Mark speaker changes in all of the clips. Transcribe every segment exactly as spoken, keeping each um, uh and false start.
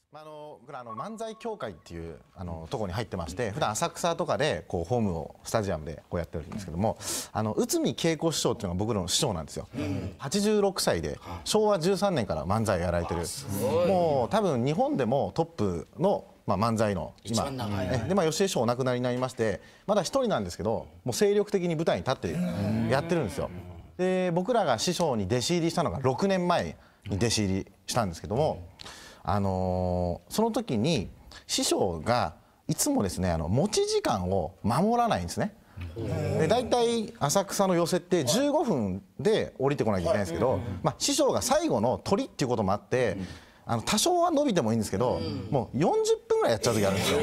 Speaker 1: まあ、あの僕らあの漫才協会っていうあのところに入ってまして、普段浅草とかでこうホームをスタジアムでこうやってるんですけども、あの内海恵子師匠っていうのが僕らの師匠なんですよ。はちじゅうろくさいでしょうわじゅうさんねんから漫才やられてる、もう多分日本でもトップのまあ漫才の今で、まあ吉江師匠お亡くなりになりまして、まだ一人なんですけど、もう精力的に舞台に立ってやってるんですよ。で僕らが師匠に弟子入りしたのがろくねんまえに弟子入りしたんですけども、あのー、その時に師匠がいつもですね、あの持ち時間を守らないんですね。で大体浅草の寄席ってじゅうごふんで降りてこなきゃいけないんですけど、まあ、師匠が最後の鳥っていうこともあって、あの多少は伸びてもいいんですけど、もうよんじゅっぷんぐらいやっちゃう時あるんですよ。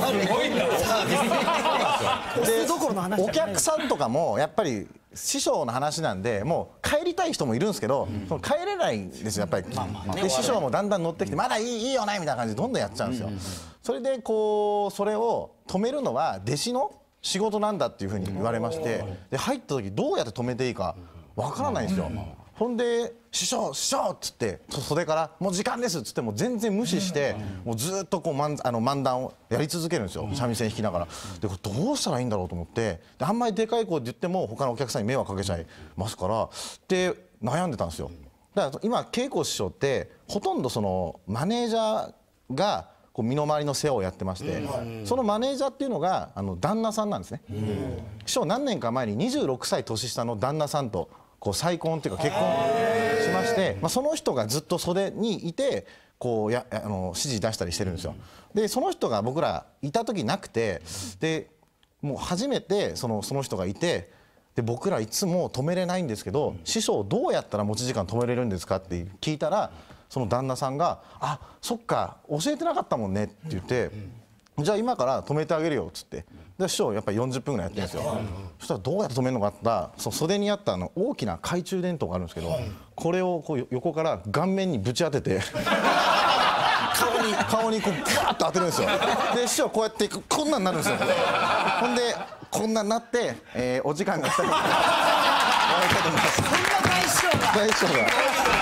Speaker 1: でお客さんとかもやっぱり師匠の話なんで、もう帰りたい人もいるんですけど、その帰れないんですよやっぱり。で師匠もだんだん乗ってきて、まだいいいいよねみたいな感じでどんどんやっちゃうんですよ。それでこうそれを止めるのは弟子の仕事なんだっていうふうに言われまして、で入った時どうやって止めていいかわからないんですよ。ほんで「師匠師匠」っつって袖から「もう時間です」っつっても全然無視してもうずっとこう漫あの漫談をやり続けるんですよ、三味線弾きながら。でこれどうしたらいいんだろうと思って、であんまりでかい声って言っても他のお客さんに迷惑かけちゃいますからで悩んでたんですよ。だから今恵子師匠ってほとんどそのマネージャーがこう身の回りの世話をやってまして、そのマネージャーっていうのがあの旦那さんなんですね。師匠何年か前ににじゅうろくさい年下の旦那さんとこう再婚っていうか結婚しまして、まあ、その人がずっと袖にいてこうやあの指示出したりしてるんですよ。でその人が僕らいた時なくて、でもう初めてそのその人がいて、で僕らいつも止めれないんですけど、師匠どうやったら持ち時間止めれるんですかって聞いたら、その旦那さんが「あそっか教えてなかったもんね」って言って「じゃあ今から止めてあげるよ」っつって。で師匠やっぱりよんじゅっぷんぐらいやってるんですよ。そしたらどうやって止めるのかって言ったら、その袖にあったあの大きな懐中電灯があるんですけど、これをこう横から顔面にぶち当てて顔に顔にこうブワーッと当てるんですよ。で師匠こうやってこんなんなるんですよ。ほんでこんなんなって、えー、お時間が来たら終わりたいと思います。そんな大師匠が大師匠が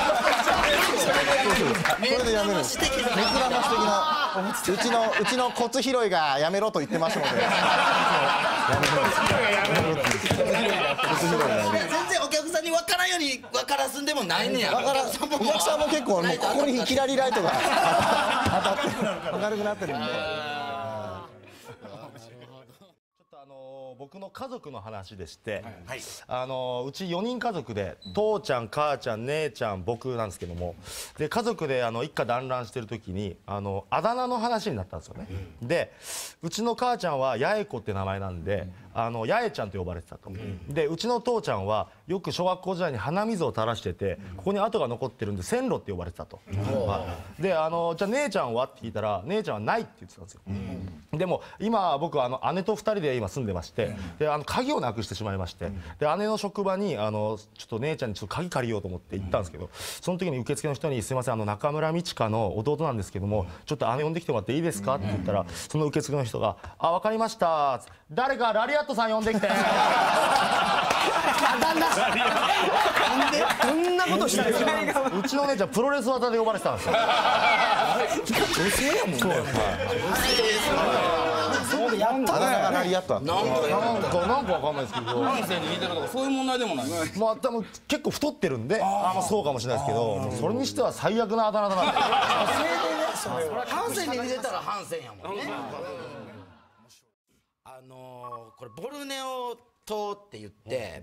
Speaker 1: これでやめるんです。目くらまし的な。うちのうちの骨拾いがやめろと言ってますので。
Speaker 2: 全然お客さんに分からんように分からすんでもないねや。
Speaker 1: お客さんも結構もうここにいきなりライトが当たって明るくなってるんで。
Speaker 3: 僕の家族の話でして、はい、あのうちよにん家族で父ちゃん母ちゃん姉ちゃん僕なんですけども、で家族であの一家団らんしてる時にあのあだ名の話になったんですよね。うん、でうちの母ちゃんは八重子って名前なんで、うん、あの八重ちゃんと呼ばれてたと。うん、でうちの父ちゃんはよく小学校時代に鼻水を垂らしてて、ここに跡が残ってるんで線路って呼ばれてたと。うんはい、であのじゃあ姉ちゃんはって聞いたら姉ちゃんはないって言ってたんですよ。うん、でも今僕あの姉とふたりで今住んでまして、であの鍵をなくしてしまいまして、で姉の職場にあのちょっと姉ちゃんにちょっと鍵借りようと思って行ったんですけど、その時に受付の人に「すいませんあの中村美智香の弟なんですけどもちょっと姉呼んできてもらっていいですか?」って言ったら、その受付の人が「あ分かりました誰かラリアットさん呼んできて」
Speaker 2: 旦那さんなんでこんなことしたら
Speaker 3: うちの姉ちゃんプロレス技で呼ばれてたんですよ。
Speaker 2: 女性やもんね。
Speaker 1: あだ名がラリアット
Speaker 3: なんかなんかわかんないですけど、
Speaker 2: 男性に似てるとかそういう問題でもない。
Speaker 3: まあ多分結構太ってるんで、あまあそうかもしれないですけど、それにしては最悪なあだ名だなって。
Speaker 2: ハンセンに似てたらハンセンやもんね。あのこれボルネオ島って言って、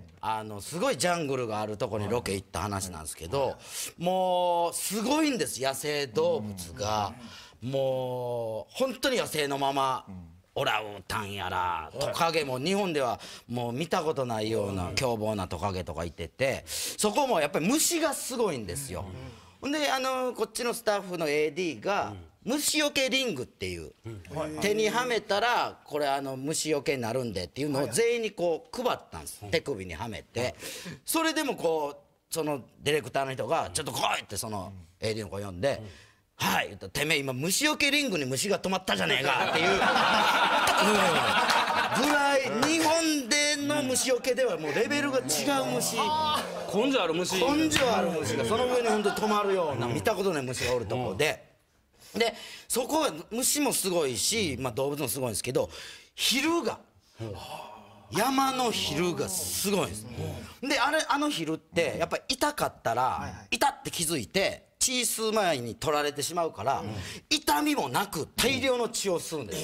Speaker 2: あのすごいジャングルがあるとこにロケ行った話なんですけど、もうすごいんです、野生動物が。もう本当に野生のまま。オランウータンやらトカゲも日本ではもう見たことないような凶暴なトカゲとかいてて、そこもやっぱり虫がすごいんですよ。ほんであのこっちのスタッフの エーディー が虫よけリングっていう手にはめたらこれあの虫よけになるんでっていうのを全員にこう配ったんです。手首にはめて、それでもこうそのディレクターの人が「ちょっと来い!」ってその エーディー の子呼んで「はい」言ったら「てめえ今虫よけリングに虫が止まったじゃねえか」っていうぐらい日本での虫よけではもうレベルが違う虫、
Speaker 4: 根性ある虫
Speaker 2: 根性ある虫がその上に本当に止まるような見たことない虫がおるとこで。 でそこは虫もすごいし、まあ、動物もすごいんですけど昼が山の昼がすごいんです。であれあの昼ってやっぱり痛かったら痛って気づいて血吸う前に取られてしまうから痛みもなく大量の血を吸うんです。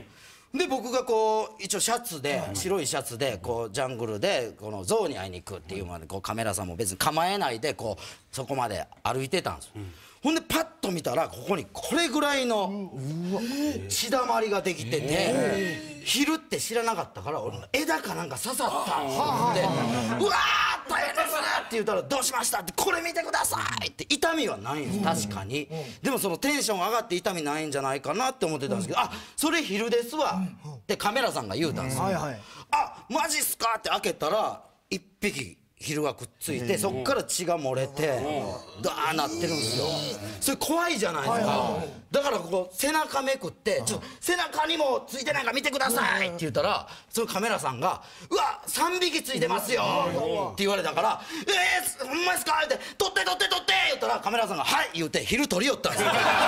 Speaker 2: で僕がこう一応シャツで白いシャツでこうジャングルでこの象に会いに行くっていうまでこうカメラさんも別に構えないでこうそこまで歩いてたんですよ。ほんでパッと見たらここにこれぐらいの血だまりができてて昼って知らなかったから俺枝かなんか刺さったんですよ。で「うわー大変ですね」って言ったら「どうしました?」って「これ見てください」って痛みはないんです確かに。でもそのテンション上がって痛みないんじゃないかなって思ってたんですけど「あそれ昼ですわ」ってカメラさんが言うたんですよ。あマジっすかって開けたら一匹昼がくっついてそっから血が漏れてダーなってるんですよ。それ怖いじゃないですか。だからこう背中めくって「ちょ背中にもついてないから見てください」って言ったらそのカメラさんが「うわさんびきついてますよ」って言われたから「えーほんまですか?」って「撮って撮って撮って」言ったらカメラさんが「はい」言うて昼撮りよったんですよ。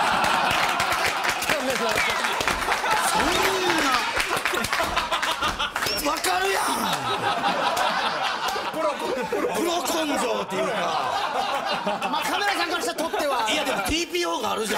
Speaker 2: そんなわかるやんプロ根性っていうか
Speaker 4: まあカメラさんからしたら撮ってはい
Speaker 2: やでも ティーピーオー があるじゃん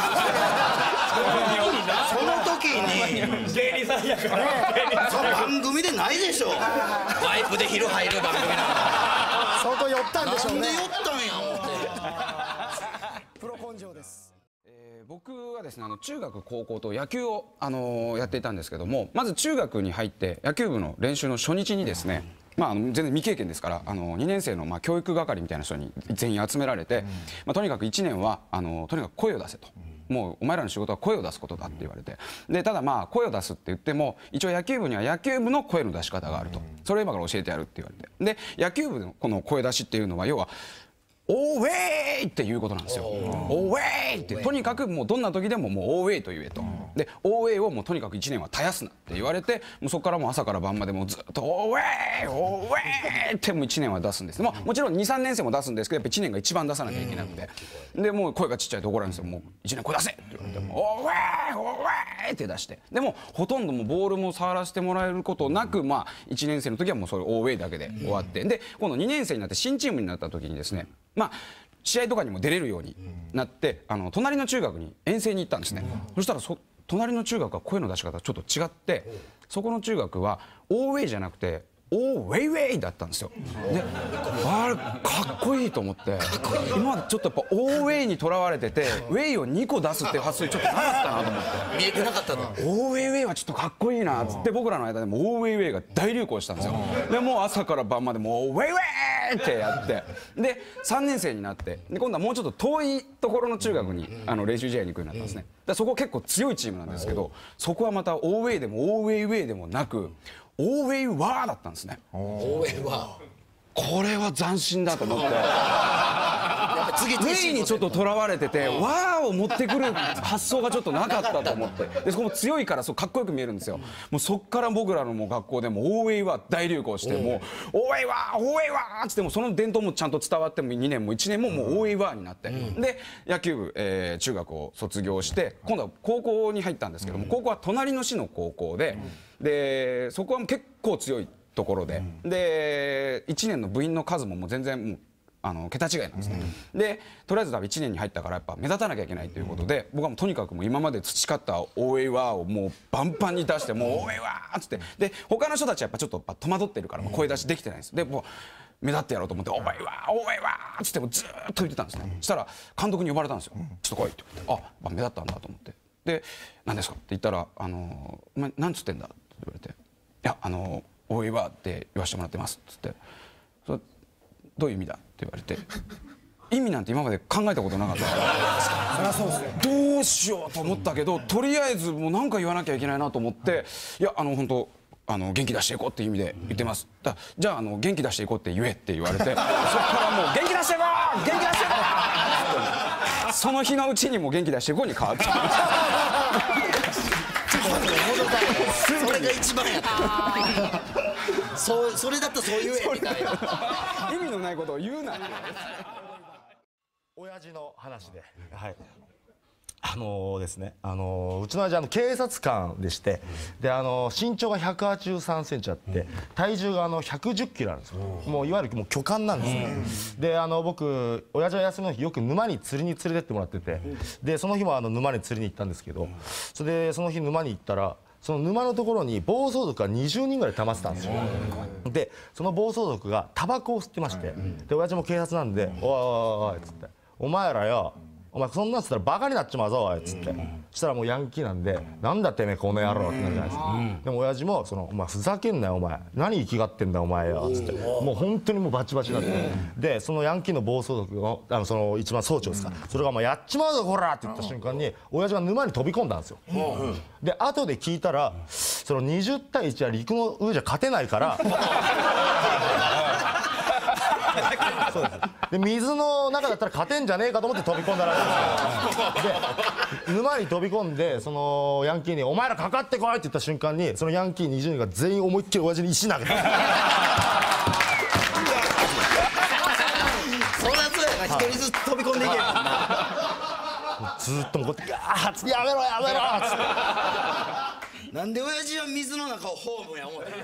Speaker 2: その時に
Speaker 5: 芸人さんやから
Speaker 2: その番組でないでしょワイプで昼入る番組なんか
Speaker 4: 相当寄ったんでしょうね。
Speaker 2: なんで寄ったんや思って
Speaker 4: プロ根性です。
Speaker 6: 僕はですねあの中学高校と野球を、あのー、やっていたんですけどもまず中学に入って野球部の練習の初日にですねまあ、あの全然未経験ですからあのにねん生のまあ教育係みたいな人に全員集められて、まあ、とにかくいちねんはあのとにかく声を出せと。もうお前らの仕事は声を出すことだって言われてでただまあ声を出すって言っても一応野球部には野球部の声の出し方があるとそれを今から教えてやるって言われてで野球部のこの声出しっていうのは要はオーウェイっていうことなんですよ。オーウェイってとにかくもうどんな時でももうオーウェイと言えと。でオーウェイをもうとにかくいちねんは絶やすなって言われてもうそこからもう朝から晩までもうずっとオーウェイオーウェイってもういちねんは出すんです。ももちろんにさんねん生も出すんですけどやっぱいちねんが一番出さなきゃいけなくてでもう声がちっちゃいと怒られるんですよ。もういちねん声出せって言われてもオーウェイオーウェイって出してでもほとんどもうボールも触らせてもらえることなくまあいちねん生の時はもうそれオーウェイだけで終わってで今度にねん生になって新チームになった時にですねまあ試合とかにも出れるようになってあの隣の中学に遠征に行ったんですね。そしたらそ隣の中学は声の出し方がちょっと違ってそこの中学はオーウェイじゃなくてオーウェイウェイだったんですよ。であれかっこいいと思って今までちょっとやっぱオーウェイにとらわれててウェイをにこ出すっていう発想ちょっとなかったなと思って
Speaker 2: 見えてなかったの。
Speaker 6: オーウェイウェイはちょっとかっこいいなっつって僕らの間でもオーウェイウェイが大流行したんですよ。でもう朝から晩までもうオーウェイウェイってやってでさんねん生になってで今度はもうちょっと遠いところの中学にあの練習試合に行くようになったんですね。でそこ結構強いチームなんですけどそこはまたオーウェイでもオーウェイウェイでもなくオーウェイワーだったんですね。
Speaker 2: オーウェイは
Speaker 6: これは斬新だと思って
Speaker 2: 次
Speaker 6: ウェイにちょっととらわれててワーを持ってくる発想がちょっとなかったと思ってでそこも強いからそうかっこよく見えるんですよ。もうそっから僕らのもう学校でもオーウェイワー大流行してもうオーウェイワーオーウェイワーっつってもその伝統もちゃんと伝わってもにねんもいちねんももうオーウェイワーになってで野球部、えー、中学を卒業して今度は高校に入ったんですけども高校は隣の市の高校ででそこは結構強いところで、うん、でいちねんの部員の数ももう全然もうあの桁違いなんですね、うん、でとりあえずいちねんに入ったからやっぱ目立たなきゃいけないということで、うん、僕はもうとにかくもう今まで培ったオーウェイワーをもうバンバンに出してもうオーウェイワーっつってで他の人たちはやっぱちょっと戸惑ってるから声出しできてないんですでもう目立ってやろうと思ってオーウェイワーオーウェイワーっつってもずーっと言ってたんですね、うん、そしたら監督に呼ばれたんですよ、うん、ちょっと来いって言ってあ目立ったんだと思ってで何ですかって言ったらあのお前何つってんだって言われていやあのオーウェイワーって言わせてもらってますっつってそれどういう意味だって言われて意味なんて今まで考えたことなかったからどうしようと思ったけどとりあえずもう何か言わなきゃいけないなと思っていやあの本当あの元気出していこうっていう意味で言ってますだじゃああの元気出していこうって言えって言われてそっからもう元気出していこう元気出していこうその日のうちにもう元気出していこうに変わって
Speaker 2: それが一番やったそうそれだったらそう言えみたいな
Speaker 6: 意味のないことを言うな
Speaker 3: 親父の話で、はい、 あのー、ですね、あのー、うちの親父あの警察官でして、うん、であのー、身長がひゃくはちじゅうさんセンチあって、うん、体重があのひゃくじゅっキロあるんですよ、うん、もういわゆるもう巨漢なんですね、うん、であの僕親父は休みの日よく沼に釣りに連れてってもらってて、うん、でその日もあの沼に釣りに行ったんですけど、うん、それでその日沼に行ったらその沼のところに暴走族がにじゅうにんぐらい溜まってたんですよ。でその暴走族がタバコを吸ってまして、で親父も警察なんで「おいおいおい」っつって「お前らよお前そんなんつったらバカになっちまうぞおい」っつって、そしたらもうヤンキーなんで「なんだてめえこの野郎」ってなるじゃないですか。でも親父もその「お前ふざけんなよお前何生きがってんだお前よ」っつってもう本当にもうバチバチになってでそのヤンキーの暴走族のあのその一番総長ですか、それが「もうやっちまうぞこら」って言った瞬間に親父が沼に飛び込んだんですよ。で後で聞いたらそのにじゅうたいいちは陸の上じゃ勝てないからそうですで水の中だったら勝てんじゃねえかと思って飛び込んだらしいんですよ。で沼に飛び込んでそのヤンキーに「お前らかかってこい」って言った瞬間にそのヤンキーにじゅうにんが全員思いっきり親父に石投げた。
Speaker 2: そりゃそうやな、一人ずつ飛び込んでいけるもんな。
Speaker 3: ずーっともうこうやーやめろやめろっつって
Speaker 2: なんで親父は水の中をホームや思ってる。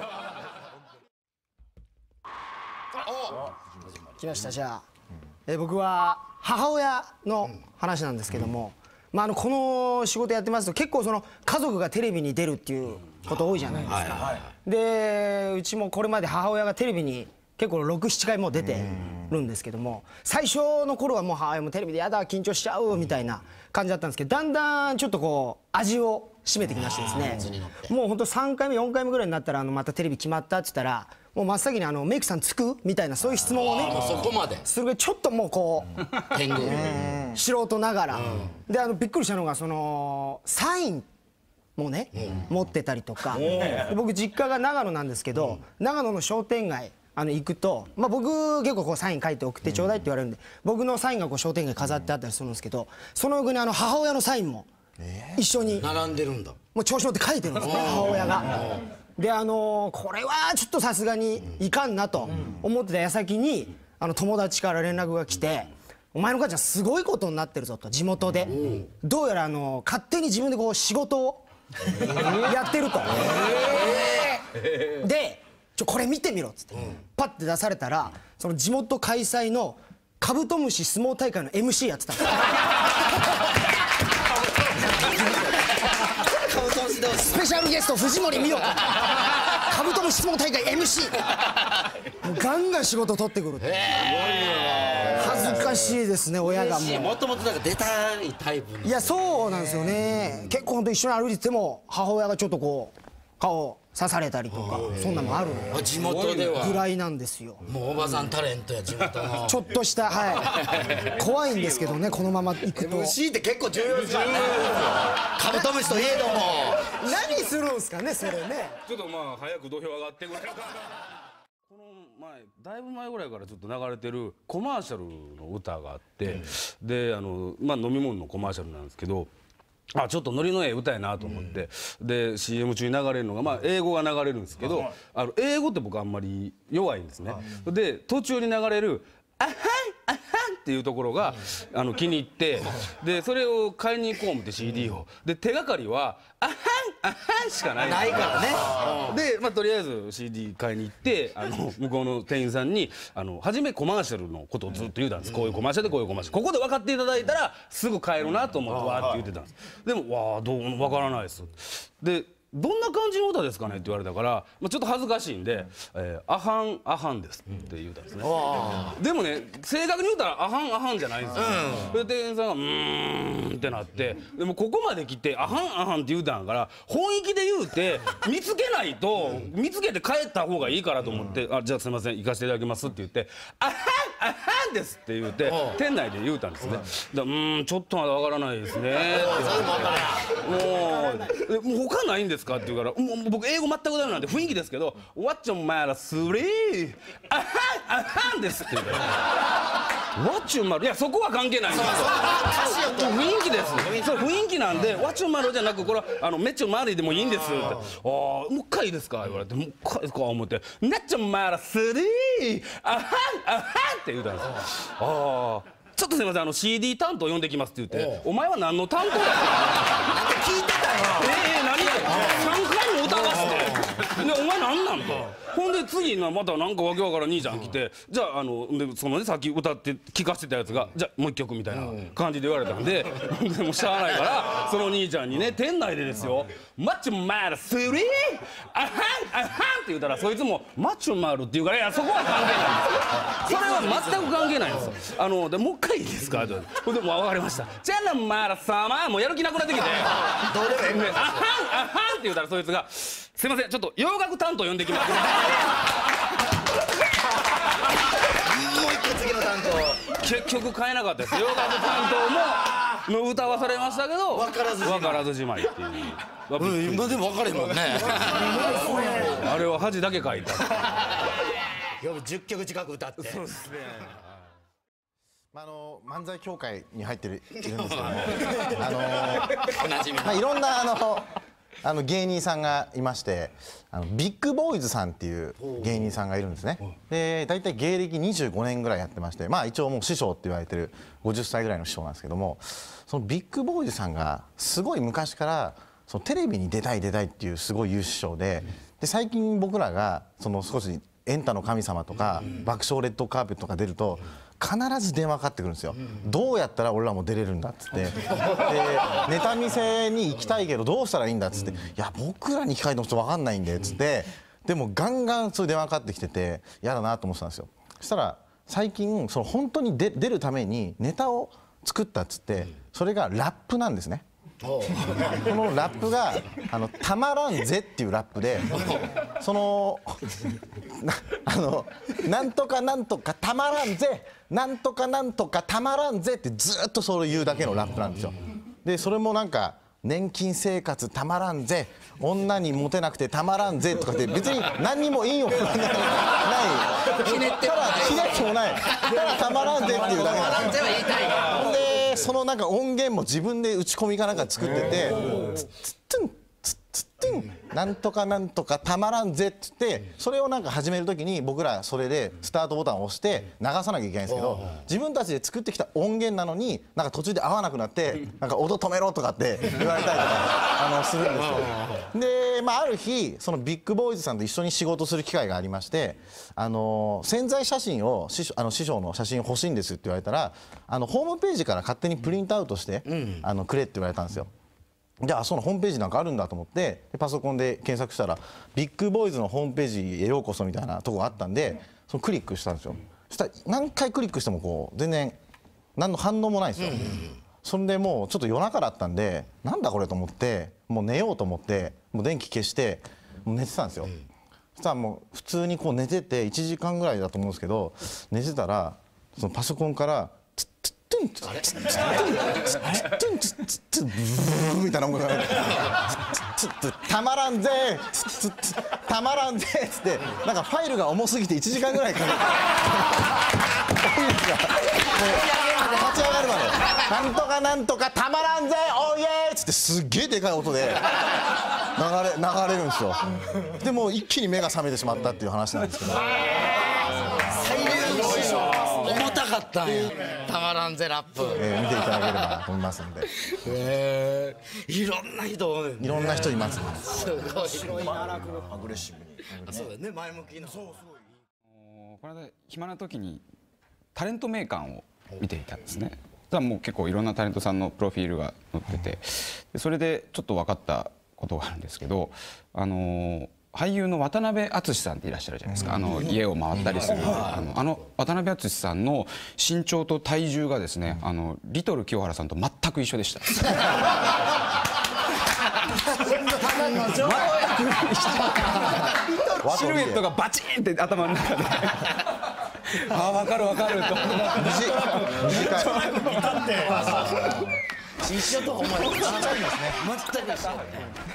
Speaker 4: 来ました。じゃあ、えー僕は母親の話なんですけども、まああのこの仕事やってますと結構その家族がテレビに出るっていうこと多いじゃないですか。でうちもこれまで母親がテレビに結構ろく、ななかいも出てるんですけども、最初の頃はもう母親もテレビでやだ緊張しちゃうみたいな感じだったんですけど、だんだんちょっとこう味を占めてきましてですね、もうほんとさんかいめよんかいめぐらいになったらあのまたテレビ決まったって言ったらもう真っ先にあのメイクさんつくみたいなそういう質問をね
Speaker 2: そこまです
Speaker 4: るぐらいちょっともうこう
Speaker 2: 天狗
Speaker 4: 素人ながらであのびっくりしたのがそのサインもね持ってたりとか、僕実家が長野なんですけど長野の商店街あの行くと、まあ、僕結構こうサイン書いて送ってちょうだいって言われるんで僕のサインがこう商店街飾ってあったりするんですけど、その横にあの母親のサインも一緒に
Speaker 2: 並んでるんだ。
Speaker 4: もう調子乗って書いてるんですね母親が。であのー、これはちょっとさすがにいかんなと思ってた矢先にあの友達から連絡が来て「お前の母ちゃんすごいことになってるぞ」と地元でどうやらあの勝手に自分でこう仕事をやってると。で「ちょこれ見てみろ」っつってパッて出されたらその地元開催のカブトムシ相撲大会の エムシー やってたんですよ。スペシャルゲスト藤森美代子カブトムシ相撲大会 エムシー もうガンガン仕事取ってくるって恥ずかしいですね親がもう。
Speaker 2: もともとなんか出たいタイプ。
Speaker 4: いやそうなんですよね。結構ほんと一緒に歩いてても母親がちょっとこう顔刺されたりとかそんなのもある
Speaker 2: 地元では
Speaker 4: ぐらいなんですよ。
Speaker 2: もうおばさんタレントや地元の
Speaker 4: ちょっとしたはい怖いんですけどねこのまま行くと。
Speaker 2: エムシー って結構重要ですよね。カブトムシといえども
Speaker 4: 何するんすかねそれね。
Speaker 6: ちょっとまあ早く土俵上がってくれるかこの前だいぶ前ぐらいからちょっと流れてるコマーシャルの歌があって、うん、であのまあ飲み物のコマーシャルなんですけど、あちょっとノリのええ歌やなと思って、うん、で シーエム 中に流れるのがまあ英語が流れるんですけど、はい、あの英語って僕あんまり弱いんですね、はい、で途中に流れる「あはんあはん」っていうところが、うん、あの気に入ってでそれを買いに行こう思って シーディー をで手がかりは「あはんあはん」しかない
Speaker 2: ないからね。
Speaker 6: でまあとりあえず シーディー 買いに行ってあの向こうの店員さんにあの初めコマーシャルのことをずっと言うたんです、うん、こういうコマーシャルでこういうコマーシャルここで分かっていただいたらすぐ買えるなと思ってわーって言ってたんです。でもわーどう分からないですでどんな感じの歌ですかねって言われたから、まあ、ちょっと恥ずかしいんで「えー、あはんあはんです」って言うたんですね、うん、でもね正確に言うたら「あはんあはん」じゃないんですよ、うん、で店員さんが「うーん」ってなってでもここまで来て「あはんあはん」って言うたんやから本意気で言うて見つけないと見つけて帰った方がいいからと思って「あじゃあすいません行かせていただきます」って言って「あはんあはんです」って言うて店内で言うたんですね。でうーんちょっとまだわからないですねってもうもう他ないんですかって言うからもう僕英語全くダメなんで雰囲気ですけど「What's your matter? スリーあはんあはんです」って言うから「What's your matter?」いやそこは関係ないんですよ雰囲気ですそう雰囲気なんで「What's your matter?」じゃなくこれはあのめっちゃ周りでもいいんですって「ああもう一回いいですか?」言われて「もう一回ですか?」思って「What's your matter? スリーあはんあはん」って言うたんですよ。ああち
Speaker 7: ちょっとすみませんあの シーディー 担当呼んできますって言ってお前は何の担当やなんか
Speaker 2: 聞いてたよ
Speaker 7: ええ何さんかいも歌わしてでお前何なんとほんで次のまたなんかわけわからん兄ちゃん来てじゃああのでそのねさっき歌って聴かせてたやつがじゃあもう一曲みたいな感じで言われたんででもしゃあないからその兄ちゃんにね店内でですよマッチョマルスリーアハンアハンって言うたらそいつもマッチョマルって言うからいやそこは関係ないんですそれは全く関係ないんですよあのでもう一回いいですかってほんでもう分かりましたじゃあなマラ様もうやる気なくなってきて
Speaker 2: どうでもいい
Speaker 7: アハンアハンって言うたらそいつがすいませんちょっと洋楽担当呼んできます
Speaker 2: もう一個次の担当
Speaker 7: 結局変えなかったです洋楽担当もの歌わされましたけど
Speaker 2: 分からずじまい
Speaker 7: 分からずじまいっていう
Speaker 2: うん今でも分かれへんもんね
Speaker 7: あれは恥だけ書いた
Speaker 2: よくじゅっきょく近く歌ってそうですね
Speaker 1: まあ、あの漫才協会に入ってるいるんですけどもあの
Speaker 2: おなじみの
Speaker 1: まあいろんなあのあの芸人さんがいましてあのビッグボーイズさんっていう芸人さんがいるんですね。で大体芸歴にじゅうごねんぐらいやってましてまあ一応もう師匠って言われてるごじゅっさいぐらいの師匠なんですけどもそのビッグボーイズさんがすごい昔からそのテレビに出たい出たいっていうすごい言う師匠でで最近僕らがその少しエンタの神様とか爆笑レッドカーペットとか出ると必ず電話かかってくるんですよ、どうやったら俺らも出れるんだっつってでネタ見せに行きたいけどどうしたらいいんだっつっていや僕らに聞かれてもちょっと分かんないんでっつってでもガンガンそういう電話かかってきてて嫌だなと思ってたんですよ。そしたら最近その本当に出出るためにネタを作ったっつってそれがラップなんですね。このラップがあのたまらんぜっていうラップでそのなあのなんとかなんとかたまらんぜなんとかなんとかたまらんぜってずっとそれを言うだけのラップなんですよ。でそれもなんか年金生活たまらんぜ女にモテなくてたまらんぜとかって別に何にもいいよない
Speaker 2: ひねってもない
Speaker 1: ひねってもないたまらんぜっていうだけなんですよ。
Speaker 2: 言いたいが
Speaker 1: でそのなんか音源も自分で打ち込みかなんか作っててツッツッツンツッツッツンなんとかなんとかたまらんぜって言ってそれをなんか始める時に僕らそれでスタートボタンを押して流さなきゃいけないんですけど自分たちで作ってきた音源なのになんか途中で合わなくなってなんか音止めろとかって言われたりとかあのするんですよ。でまあある日そのビッグボーイズさんと一緒に仕事する機会がありましてあの宣材写真を師匠あの師匠の写真欲しいんですって言われたらあのホームページから勝手にプリントアウトしてあのくれって言われたんですよ。じゃあそのホームページなんかあるんだと思ってパソコンで検索したらビッグボーイズのホームページへようこそみたいなとこがあったんでそのクリックしたんですよ。そしたら何回クリックしてもこう全然何の反応もないんですよ。それでもうちょっと夜中だったんでなんだこれと思ってもう寝ようと思ってもう電気消してもう寝てたんですよ。そしたらもう普通にこう寝てていちじかんぐらいだと思うんですけど寝てたらそのパソコンからツッツッツンツッツッツンツッツンツッツンブーみたいな音楽がツッツッたまらんぜツッツッツッたまらんぜっつってなんかファイルが重すぎていちじかんぐらいかかって音楽が立ち上がるまでなんとかなんとかたまらんぜおいえーっつってすっげえでかい音で流れ流れるんですよ。でもう一気に目が覚めてしまったっていう話なんですけど
Speaker 2: 重たかったんやたまらんぜラップ
Speaker 1: えー見ていただければと思いますんで
Speaker 2: へえいろんな人おるね
Speaker 1: いろんな人いますね。
Speaker 2: すごい白いアグレッシブにそうだね前向きなそうそう
Speaker 6: この間暇な時にタレント名鑑を見ていたんですね。ただもう結構いろんなタレントさんのプロフィールが載っててでそれでちょっと分かったことがあるんですけどあのー俳優の渡辺篤さんっていらっしゃるじゃないですかあの家を回ったりするあのあの渡辺篤さんの身長と体重がですねあのリトル清原さんと全く一緒でした。シルエットがバチンって頭の中であ分かる分かると
Speaker 2: 一緒と思えばちっちゃいんですね全く一緒だね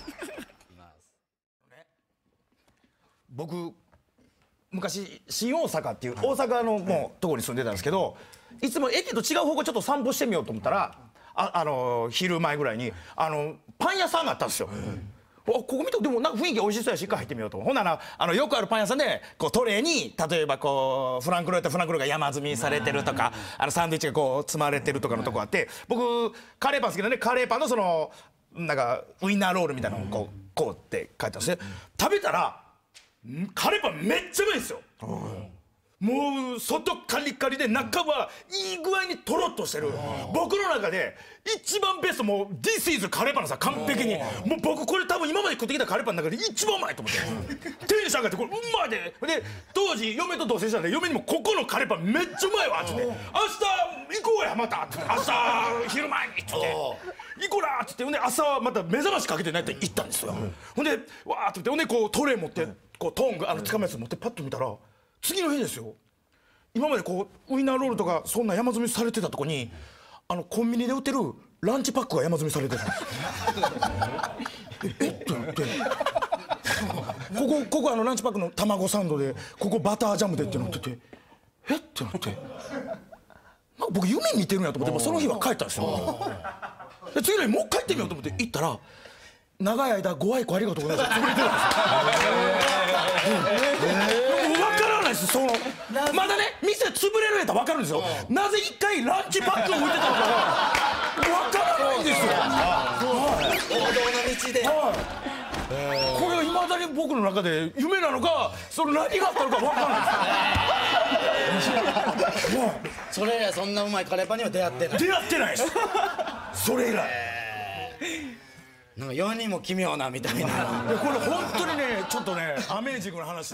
Speaker 5: 僕昔新大阪っていう大阪のもうとこに住んでたんですけどいつも駅と違う方向ちょっと散歩してみようと思ったらあ、あの昼前ぐらいにあのパン屋さんがあったんですよ。 ここ見てでもなんか雰囲気美味しそうやし一回入ってみようと。ほんならあのよくあるパン屋さんでこうトレーに例えばこうフランクロールやったらフランクロールが山積みされてるとかあのサンドイッチがこう積まれてるとかのとこあって僕カレーパン好きなんでカレーパンのそのなんかウインナーロールみたいなのをこうこうって書いてあるんですね。食べたらカレーパンめっちゃうまいんですよ。もう外カリカリで中はいい具合にトロッとしてる。僕の中で一番ベストもう This is カレーパンのさ完璧にもう僕これ多分今まで食ってきたカレーパンの中で一番うまいと思ってテンション上がってこれうまいでで当時嫁と同棲したんで嫁にもここのカレーパンめっちゃうまいわっつって明日行こうやまたって明日昼前にっつって行こうなっつってほんで朝また目覚ましかけてないって行ったんですよ。ほんでわーって言ってほんでこうトレー持ってこうトングあのつかむやつ持ってパッと見たら次の日ですよ。今までこうウインナーロールとかそんな山積みされてたとこにあのコンビニで売ってるランチパックが山積みされてたんですえっと思ってここここあのランチパックの卵サンドでここバタージャムでってなっててえってなってなんか僕夢見てるんやと思ってその日は帰ったんですよ。で次の日もう一回行ってみようと思って行ったら長い間ご愛顧ありがとうございます潰れてたんですよ。分からないです。そのまだね店潰れるやったら分かるんですよ。なぜ一回ランチパックを置いてたのかが分からないんですよ。
Speaker 2: 王道の道で
Speaker 5: これがいまだに僕の中で夢なのかその何があったのか分からないです。
Speaker 2: それ以来そんなうまいカレーパンには出会ってない。
Speaker 5: 出会ってないですそれ以来。
Speaker 2: なんか世にも奇妙なみたいな。
Speaker 5: いやこれ本当にねちょっとねアメージングな話で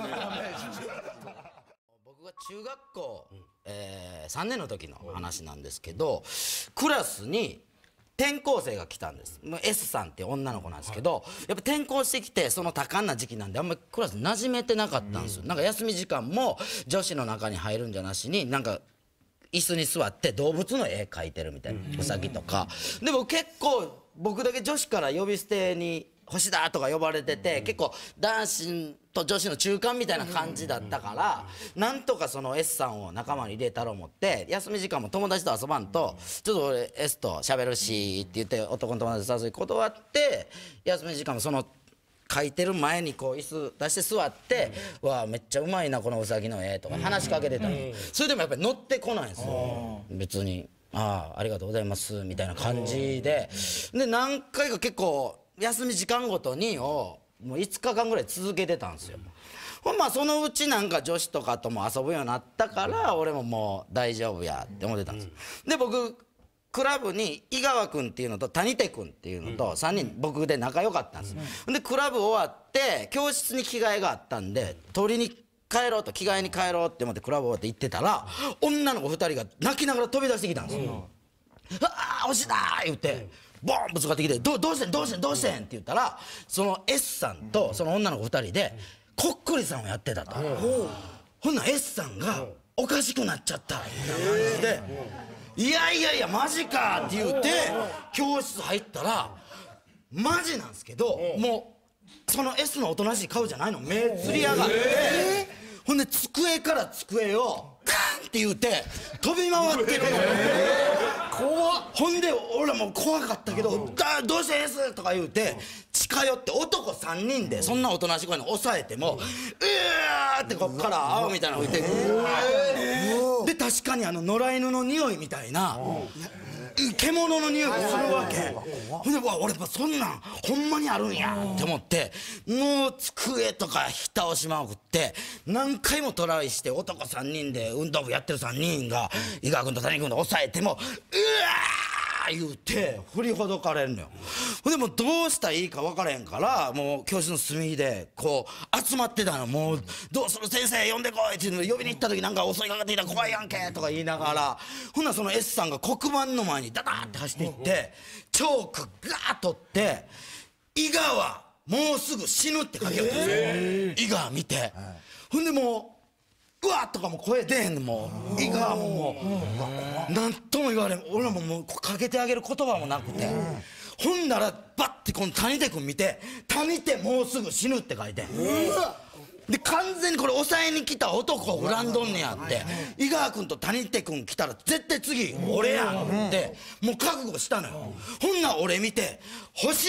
Speaker 2: 僕が中学校、えー、さんねんの時の話なんですけどクラスに転校生が来たんです。 S さんっていう女の子なんですけどやっぱ転校してきてその多感な時期なんであんまりクラス馴染めてなかったんですよ。なんか休み時間も女子の中に入るんじゃなしになんか椅子に座って動物の絵描いてるみたいなウサギとかでも結構僕だけ女子から呼び捨てに星田とか呼ばれてて結構男子と女子の中間みたいな感じだったからなんとかその S さんを仲間に入れたろう思って休み時間も友達と遊ばんとちょっと俺 S と喋るしって言って男の友達と誘い断って休み時間もその書いてる前にこう椅子出して座って「わあめっちゃうまいなこのウサギの絵」とか話しかけてたの。それでもやっぱり乗ってこないんですよ別に。ああありがとうございますみたいな感じでで何回か結構休み時間ごとにをもういつかかんぐらい続けてたんですよ。ほんまそのうちなんか女子とかとも遊ぶようになったから俺ももう大丈夫やって思ってたんですよ。で僕クラブに井川君っていうのと谷手君っていうのとさんにん僕で仲良かったんですよ。でクラブ終わって教室に着替えがあったんで取りに帰ろうと着替えに帰ろうって思ってクラブ終わって行ってたら女の子ふたりが泣きながら飛び出してきたんですよ。ああ星だー言ってボーンぶつかってきてどどうしてんどうしてんどうしてんって言ったらその S さんとその女の子ふたりでこっくりさんをやってたと。ほんなら S さんがおかしくなっちゃったみたいな感じでいやいやいやマジかって言って教室入ったらマジなんですけどもうその S のおとなしい顔じゃないの目つり上がってほんで机から机をガーンって言うて飛び回ってるの。怖っ。ほんで俺もう怖かったけど「だどうして S?」とか言うて近寄って男さんにんでそんなおとなしい声の抑えても「うー」ってこっから青みたいなの吹いてで確かにあの野良犬の匂いみたいな獣の匂いがするわけ。ほんでわ俺そんなんほんまにあるんやって思ってもう机とかひた押しまくって何回もトライして男さんにんで運動部やってるさんにんが井川君と谷君で抑えても「うわー!」言うて振りほどかれんのよ。ほんでもうどうしたらいいか分からへんからもう教室の隅でこう集まってたの。もう「どうする先生呼んでこい」っていうの呼びに行った時なんか襲いかかってきたら怖いやんけとか言いながらほんならその S さんが黒板の前にダダーって走っていってチョークガーッ取って「井川もうすぐ死ぬ」って書きよったんですよ。井川見てほんでもう「うわっ!」とかも声出へんのもう井川ももう何とも言われん俺ももうかけてあげる言葉もなくてほんならバッてこの谷手君見て「谷手もうすぐ死ぬ」って書いてで完全にこれ抑えに来た男を恨んどんねやって井川君と谷手君来たら絶対次俺やんってもう覚悟したのよ。ほんなら俺見て「星田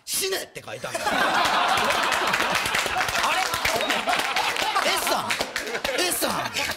Speaker 2: 死ねって書いたんだよあれ S さん S さん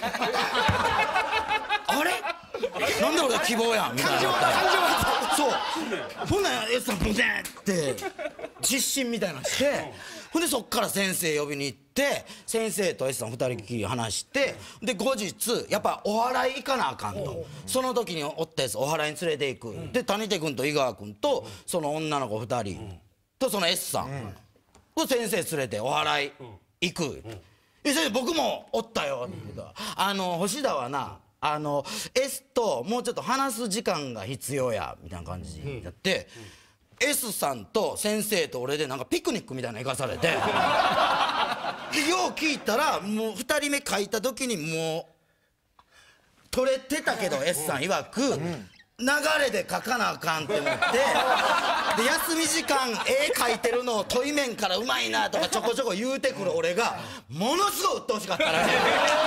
Speaker 2: あれなんで俺希望やんみたいなそうほんなら S さんブゼンって失神みたいなしてほんでそっから先生呼びに行って先生と S さんふたりきり話してで後日やっぱお祓い行かなあかんとその時におったやつお祓いに連れて行くで谷手君と井川君とその女の子ふたりとその S さんを先生連れてお祓い行くで先生僕もおったよって言うとあの星田はなあの S ともうちょっと話す時間が必要やみたいな感じになって、うん、S さんと先生と俺でなんかピクニックみたいなの行かされてでよう聞いたらもうふたりめ書いた時にもう取れてたけど S さん曰く、うん、流れで書かなあかんって思ってで休み時間絵描いてるのを対面からうまいなとかちょこちょこ言うてくる俺がものすごい鬱陶しかったらしい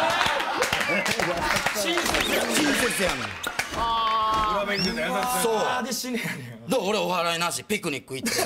Speaker 2: 親切やねん
Speaker 5: あ裏面で優し
Speaker 2: そう
Speaker 5: あで死ねやねん
Speaker 2: どう俺お祓いなしピクニック行って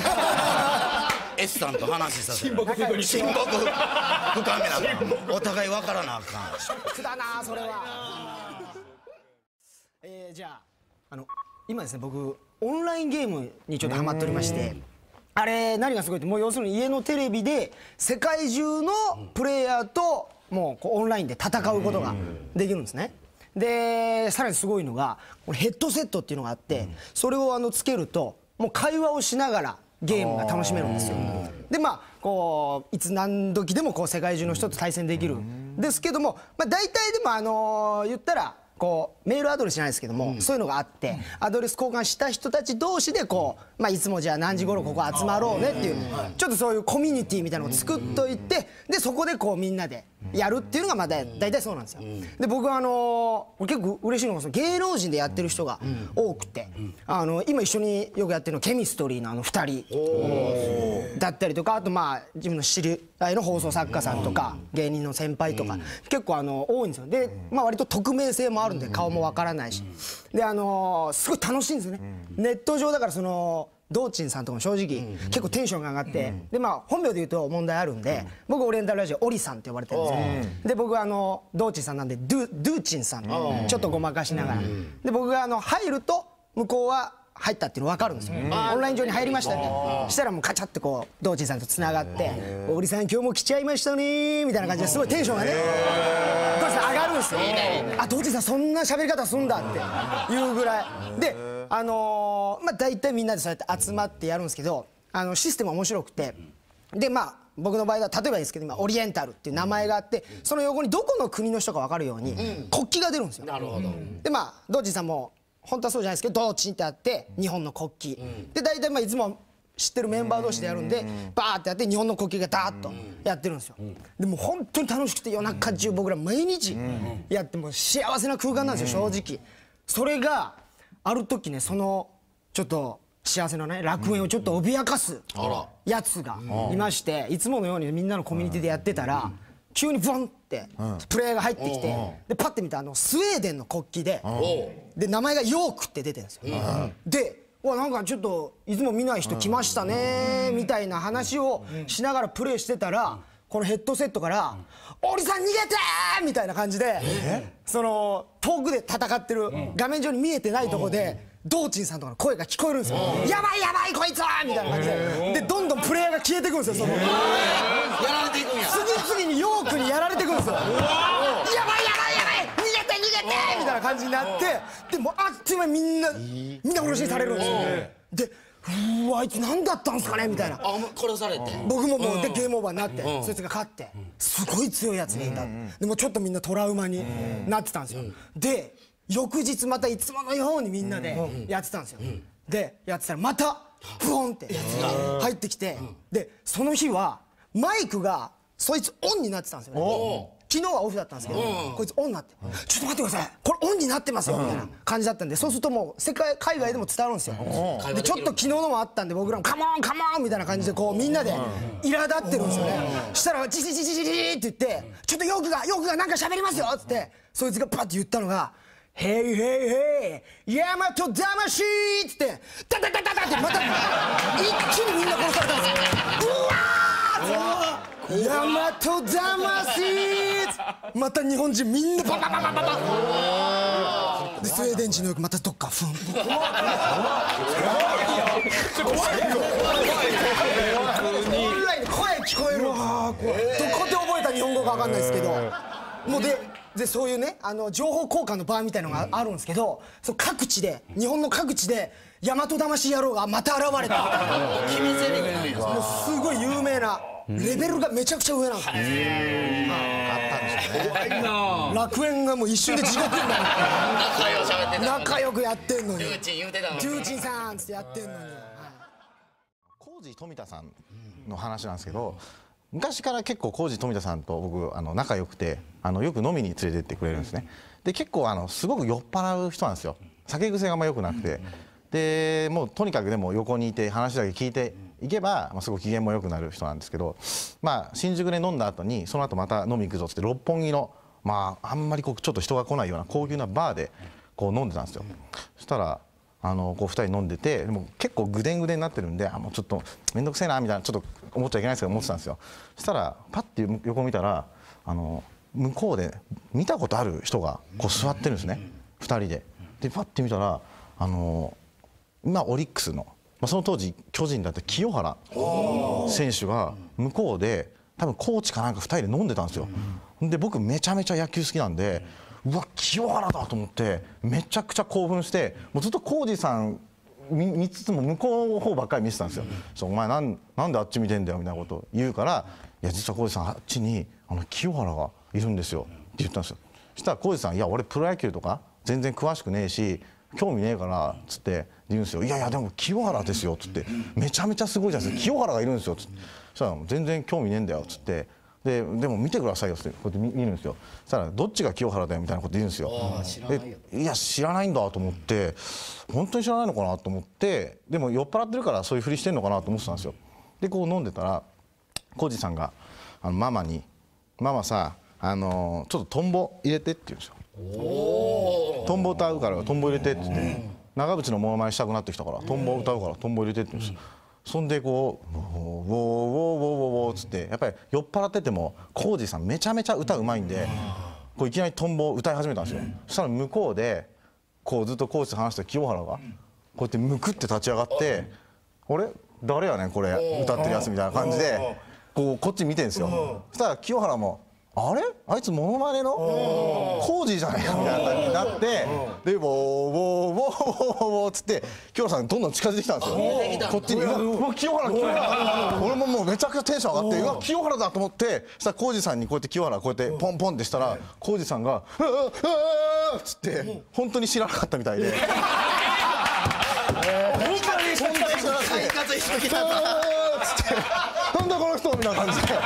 Speaker 2: S さんと話させる親睦深めなあかんお互い分からなあかん
Speaker 4: くだなそれはえー、じゃああの今ですね僕オンラインゲームにちょっとハマっておりましてあれ何がすごいってもう要するに家のテレビで世界中のプレイヤーともうこうオンラインで戦うことができるんですねでさらにすごいのがこれヘッドセットっていうのがあってそれをあのつけるともう会話をしながらゲームが楽しめるんですよでまあこういつ何時でもこう世界中の人と対戦できるんですけどもまあ大体でもあの言ったらこうメールアドレスじゃないですけども、うん、そういうのがあってアドレス交換した人たち同士でこう、まあ、いつもじゃあ何時頃ここ集まろうねっていうちょっとそういうコミュニティみたいなのを作っといてでそこでこうみんなでやるっていうのがまあだ大体そうなんですよ。で僕はあのー、結構嬉しいのがその芸能人でやってる人が多くてあの今一緒によくやってるのケミストリーのあのふたりだったりとかあとまあ自分の知り合いの放送作家さんとか芸人の先輩とか結構あの多いんですよ。でまあ割と匿名性もあるんで顔もわからないしであのー、すごい楽しいんですよね。ネット上だからその道珍さんとかも正直結構テンションが上がってでまあ本名で言うと問題あるんで僕オリエンタルラジオオリさんって呼ばれてるんですよで僕はあの道珍さんなんでドゥドゥチンさんちょっとごまかしながらで僕があの入ると向こうは入ったっていうの分かるんですよオンライン上に入りましたねしたらもうカチャってこう道珍さんとつながって「オリさん今日も来ちゃいましたね」みたいな感じですごいテンションがね道珍さん上がるんですよあ道珍さんそんな喋り方すんだっていうぐらいであのー、まあ大体みんなでそうやって集まってやるんですけどあのシステム面白くてでまあ僕の場合は例えばですけど今オリエンタルっていう名前があってその横にどこの国の人か分かるように国旗が出るんですよ。なるほどでまあ道珍さんも本当はそうじゃないですけど道珍ってあって日本の国旗で大体まあいつも知ってるメンバー同士でやるんでバーってやって日本の国旗がダーッとやってるんですよ。でも本当に楽しくて夜中中僕ら毎日やってもう幸せな空間なんですよ正直。それがある時ねそのちょっと幸せなね楽園をちょっと脅かすやつがいましていつものようにみんなのコミュニティでやってたら急にボンってプレイヤーが入ってきてでパッて見たあのスウェーデンの国旗でで名前がヨークって出てるんですよ。でわなんかちょっといつも見ない人来ましたねみたいな話をしながらプレイしてたらこのヘッドセットから「オリさん逃げて!」みたいな感じでその遠くで戦ってる画面上に見えてないとこで道珍さんとかの声が聞こえるんですよ「やばいやばいこいつは!」みたいな感じででどんどんプレイヤーが消えてくんですよそのや
Speaker 2: られていくんや
Speaker 4: 次々にヨークにやられてくんですよやばいやばいやばい逃げて逃げてみたいな感じになってでもあっという間にみんなみんな殺しにされるんですよでうわあいつ何だったんすかねみたいな
Speaker 2: あ殺されて
Speaker 4: 僕ももうでゲームオーバーになってそいつが勝ってすごい強いやつでいたでもちょっとみんなトラウマになってたんですよで翌日またいつものようにみんなでやってたんですよでやってたらまたブオンってやつが入ってきてでその日はマイクがそいつオンになってたんですよね昨日はオフだったんですけどこいつオンになって「ちょっと待ってくださいこれオンになってますよ」みたいな感じだったんでそうするともう世界海外でも伝わるんですよでちょっと昨日のもあったんで僕らも「カモンカモン!」みたいな感じでこうみんなで苛立ってるんですよねしたら「ジジジジジジ」って言って「ちょっとヨークがヨークがなんか喋りますよ」っつってそいつがパッて言ったのが「ヘイヘイヘイヤマト魂」っつってダダダダダってまた一気にみんな殺されたんですよヤマト魂また日本人みんなババババババでスウェーデン人のよくまたどっかふん本来の声聞こえるどこで覚えた日本語か分かんないですけどもうででそういうねあの情報交換の場みたいのがあるんですけどそう各地で日本の各地で大和魂野郎がまた現れた
Speaker 2: 決め台詞なんや。
Speaker 4: もうすごい有名なレベルがめちゃくちゃ上なんですよ。楽園がもう一瞬で地獄になる
Speaker 2: 仲良く喋ってた。
Speaker 4: 仲良くやってんのに
Speaker 2: 重鎮言うてたのに。
Speaker 4: 重鎮さんっつってやってんのに
Speaker 1: コージ富田さんの話なんですけど昔から結構コージ富田さんと僕あの仲良くてあのよく飲みに連れてってくれるんですね。で結構あのすごく酔っ払う人なんですよ。酒癖があんま良くなくてでもうとにかくでも横にいて話だけ聞いていけば、まあ、すごい機嫌も良くなる人なんですけど、まあ、新宿で飲んだ後にその後また飲み行くぞっつって六本木の、まあ、あんまりこうちょっと人が来ないような高級なバーでこう飲んでたんですよ。そしたらあのこうふたり飲んでてでも結構ぐでんぐでんになってるんであもうちょっと面倒くせえなみたいなちょっと思っちゃいけないですけど思ってたんですよ。そしたらパッて横見たらあの向こうで見たことある人がこう座ってるんですねふたりで。でパッて見たらあの今オリックスの、まあ、その当時巨人だった清原選手が向こうで多分コーチかなんかふたりで飲んでたんですよ。で僕めちゃめちゃ野球好きなんでうわ清原だと思ってめちゃくちゃ興奮してもうずっとコージさん 見, 見つつも向こうの方ばっかり見てたんですよ。そうお前なん、なんであっち見てんだよみたいなことを言うからいや実はコージさんあっちにあの清原がいるんですよって言ったんですよ。そしたらコージさんいや俺プロ野球とか全然詳しくねえし興味ねえからっつって言うんですよ。いやいやでも清原ですよっつってめちゃめちゃすごいじゃないですか清原がいるんですよっつってそしたら全然興味ねえんだよっつってででも見てくださいよっつってこうやって見るんですよ。そしたらどっちが清原だよみたいなこと言うんですよ。いや知らないんだと思って本当に知らないのかなと思ってでも酔っ払ってるからそういうふりしてんのかなと思ってたんですよ。でこう飲んでたらコージさんがあのママに「ママさあのちょっとトンボ入れて」って言うんですよ。トンボ歌うからトンボ入れてって言って長渕のモノマネしたくなってきたからトンボ歌うからトンボ入れてって言うんですよ。そんでこう「ウォーウォーウォーウォーウォー」っつってやっぱり酔っ払っててもコージさんめちゃめちゃ歌うまいんでこういきなりトンボを歌い始めたんですよ。そしたら向こうでこうずっとコージと話してた清原がこうやってむくって立ち上がって「あれ誰やねんこれ歌ってるやつ」みたいな感じでこうこっち見てるんですよ。そしたら清原もあれあいつモノマネのコージーじゃないかみたいな感じになってで「ウォーウォーウォーウォーウォー」っつって清原さんどんどん近づいてきたんですよこっちに。うわ清原清原俺ももうめちゃくちゃテンション上がってうわ清原だと思ってそしたらコージさんにこうやって清原こうやってポンポンってしたらコージさんが「うわうわうわ」っつって本当に知らなかったみたいで。本当に知らなくて「なんだこの人」みたいな感じで。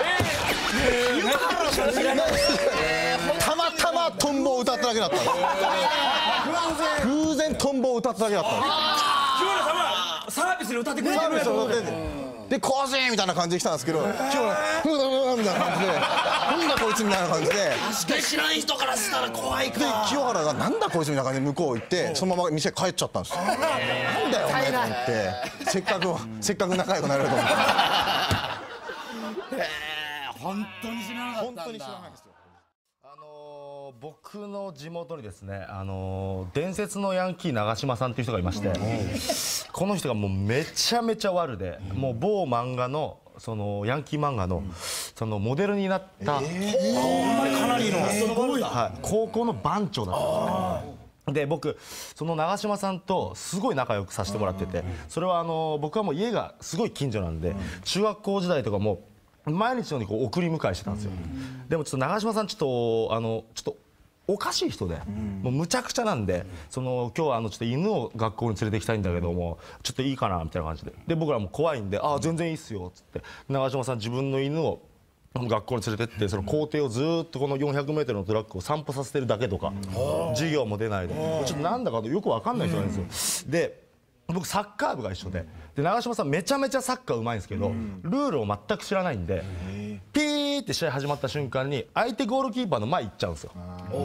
Speaker 1: たまたまトンボを歌っただけだったんです偶然トンボを歌っただけだったんです。
Speaker 5: 清原さんはサービスで歌ってくれてるやつ
Speaker 1: でコージーみたいな感じで来たんですけど清原ふだふだみたいな感じでなんだこいつみたいな感じで
Speaker 2: 確かに知らん人からしたら怖いか。
Speaker 1: で清原がなんだこいつみたいな感じで向こう行ってそのまま店帰っちゃったんですよ。なんだよお前と思ってせっかくせっかく仲良くなれると思って。
Speaker 2: 本当に知らなかったんだ。
Speaker 1: 本当に知らないですよ。
Speaker 3: あのー、僕の地元にですね、あのー、伝説のヤンキー長嶋さんっていう人がいましてこの人がもうめちゃめちゃ悪で、もう某漫画のそのヤンキー漫画のそのモデルになった、えー、かなりのはい、高校の番長だったんですね。で僕その長嶋さんとすごい仲良くさせてもらっててそれはあのー、僕はもう家がすごい近所なんで中学校時代とかも毎日のようにこう送り迎えしてたんですよ。でもちょっと長嶋さんちょっとあのちょっとおかしい人で、もうむちゃくちゃなんで、その今日はあのちょっと犬を学校に連れて行きたいんだけどもちょっといいかなみたいな感じで、で僕らも怖いんでああ全然いいっすよっつって長嶋さん自分の犬を学校に連れてってその校庭をずーっとこのよんひゃくメートルのトラックを散歩させてるだけとか授業も出ないでちょっとなんだかよくわかんない人なんですよ。で僕サッカー部が一緒でで長嶋さんめちゃめちゃサッカーうまいんですけどルールを全く知らないんでピーって試合始まった瞬間に相手ゴールキーパーの前行っちゃうんですよ。で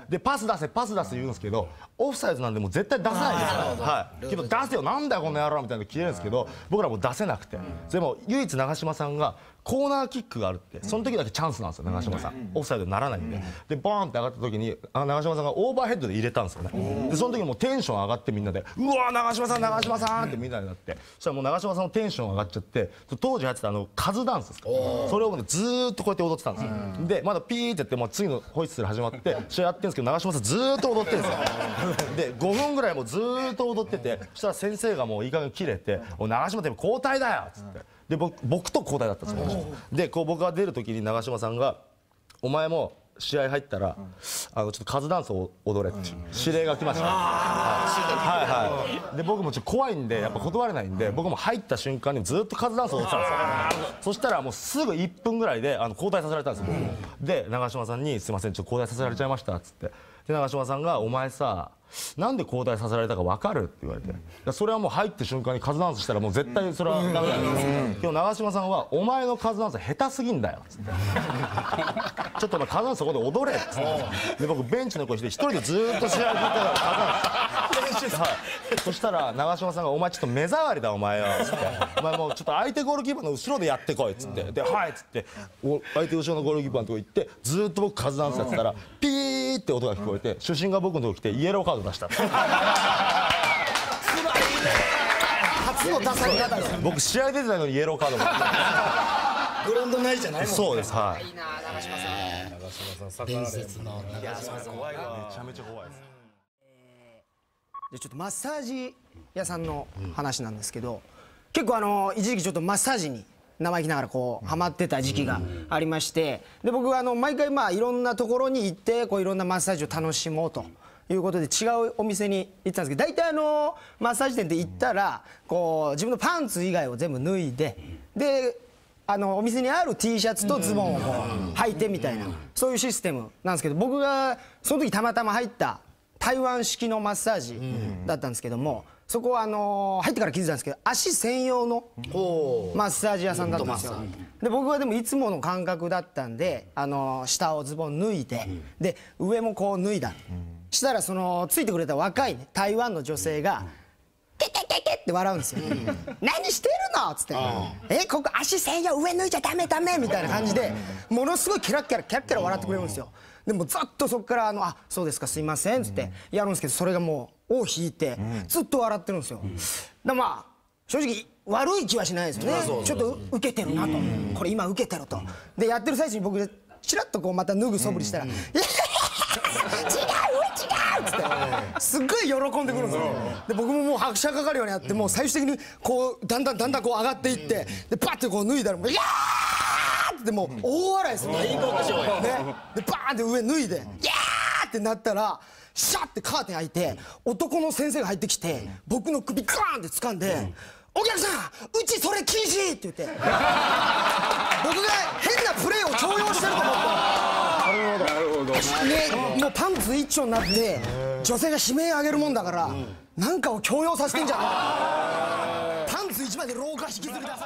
Speaker 3: でパス出せパス出せ言うんですけどオフサイドなんでもう絶対出さないですからはいけど出せよなんだよこの野郎みたいなの消えるんですけど僕らもう出せなくてでも唯一長嶋さんがコーナーキックがあるってその時だけチャンスなんですよ長嶋さんオフサイドにならないんででボーンって上がった時にあ長嶋さんがオーバーヘッドで入れたんですよねでその時もうテンション上がってみんなでうわ長嶋さん長嶋さんってみんなになってそしたらもう長嶋さんのテンション上がっちゃって当時やってたあのカズダンスですかそれをねずーっとこうやって踊ってたんですよでまだピーってやってもう次のホイッスル始まって試合やってるんですけど長嶋さんずーっと踊ってるんですよでごふんぐらいもうずーっと踊っててそしたら先生がもういい加減切れて「おい長嶋って交代だよ」っつってで 僕, 僕と交代だったんですよでこう僕が出る時に長嶋さんが「お前も試合入ったらあのちょっとカズダンスを踊れ」っていう指令が来ましたはいはいで僕もちょっと怖いんでやっぱ断れないんで僕も入った瞬間にずっとカズダンスを踊ってたんですよそしたらもうすぐいっぷんぐらいであの交代させられたんですよで長嶋さんに「すいませんちょっと交代させられちゃいました」っつってで長嶋さんが「お前さなんで交代させられたか分かる?」って言われてそれはもう入った瞬間にカズダンスしたらもう絶対それはダメだよけど長嶋さんは「お前のカズダンス下手すぎんだよ」っつって「ちょっとお前カズダンスそこで踊れ」っつってで僕ベンチの子して一人でずーっと試合聞いてたらカズダンスはいそしたら長嶋さんが「お前ちょっと目障りだお前よ」っつって「お前もうちょっと相手ゴールキーパーの後ろでやってこい」っつってで「はい」っつって相手後ろのゴールキーパーのとこ行ってずーっと僕カズダンスやってたらピーって音が聞こえて主審が僕のとこ来てイエローカード出した
Speaker 4: 初の出され方ですよ
Speaker 3: 僕試合出てないのにイエローカードも
Speaker 2: グラウンドないじゃないもん
Speaker 3: そうですはい
Speaker 4: いいな長嶋さん
Speaker 2: 伝説の長嶋さん
Speaker 3: 怖いわめちゃめちゃ怖いです
Speaker 4: でちょっとマッサージ屋さんの話なんですけど、結構あの一時期ちょっとマッサージに生意気ながらこうハマってた時期がありまして、で僕はあの毎回まあいろんなところに行ってこういろんなマッサージを楽しもうということで違うお店に行ってたんですけど、大体あのマッサージ店で行ったらこう自分のパンツ以外を全部脱いでであのお店にある T シャツとズボンをこう履いてみたいなそういうシステムなんですけど、僕がその時たまたま入った台湾式のマッサージだったんですけども、そこはあの入ってから気づいたんですけど足専用のマッサージ屋さんだったんですよ。で僕はでもいつもの感覚だったんであの下をズボン脱いでで上もこう脱いだ。したらそのついてくれた若いね台湾の女性がケケケケって笑うんですよ。何してるのっつってえここ足専用上脱いじゃダメダメみたいな感じでものすごいキラッキラキラッキラ笑ってくれるんですよ。でもずっとそこからあの「あそうですかすいません」っつってやるんですけど、それがもう尾を引いてずっと笑ってるんですよ。だまあ正直悪い気はしないですよね。ちょっとウケてるなと、これ今ウケてると。でやってる最中に僕チラッとこうまた脱ぐ素振りしたら「いや違う違う!」っつってすっごい喜んでくるんですよ。で僕ももう拍車かかるようになってもう最終的にこうだんだんだんだんこう上がっていってでパッてこう脱いだらもう「いやー!」ってもう大笑いですよ。ね、でバーンって上脱いで「ギャー!」ってなったらシャッてカーテン開いて男の先生が入ってきて僕の首ガーンって掴んで「お客さんうちそれ禁止!」って言って僕が変なプレーを強要してると思ってなるほどね、もうパンツ一丁になって女性が悲鳴あげるもんだからなんかを強要させてんじゃないパンツ一枚で廊下引きずり出されて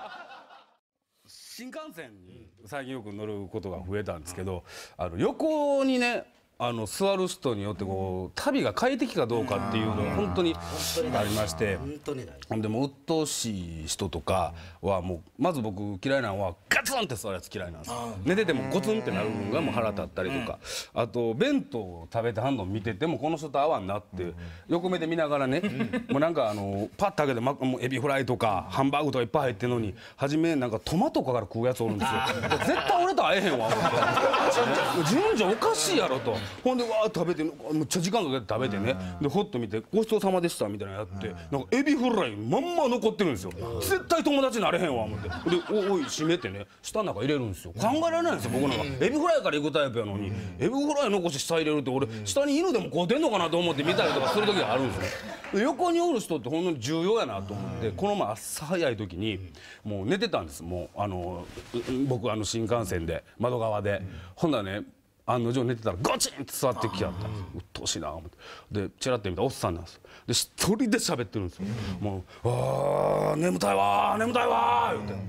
Speaker 7: 新幹線に最近よく乗ることが増えたんですけど、あの横にねあの座る人によってこう旅が快適かどうかっていうのが本当にありまして、ほんでもう鬱陶しい人とかはもうまず僕嫌いなのはガツンって座るやつ嫌いなんですよ。寝ててもゴツンってなるのがもう腹立ったりとか、あと弁当を食べてはんの見ててもこの人と合わんなって横目で見ながらね、もうなんかあのパッと開けてまもうエビフライとかハンバーグとかいっぱい入ってるのに初めなんかトマトから食うやつおるんですよ。絶対俺と会えへんわ思って順序おかしいやろと。ほんでわー食べてめっちゃ時間かけて食べてね、でほっと見てごちそうさまでしたみたいなのやってなんかエビフライまんま残ってるんですよ。絶対友達になれへんわ思ってでおおい閉めてね下の中入れるんですよ。考えられないんですよ僕なんかエビフライから行くタイプやのにエビフライ残して下入れるって俺下に犬でもこうてんのかなと思って見たりとかする時があるんですよ。で横におる人ってほんとに重要やなと思ってこの前朝早い時にもう寝てたんです。もうあの僕あの新幹線で窓側でほんならね案の定寝てたらゴチンって座ってきやったんです。うっとうしいな思ってでチラッと見たらおっさんなんです。で一人で喋ってるんですよ。もう「あー眠たいわー眠たいわー」言うて「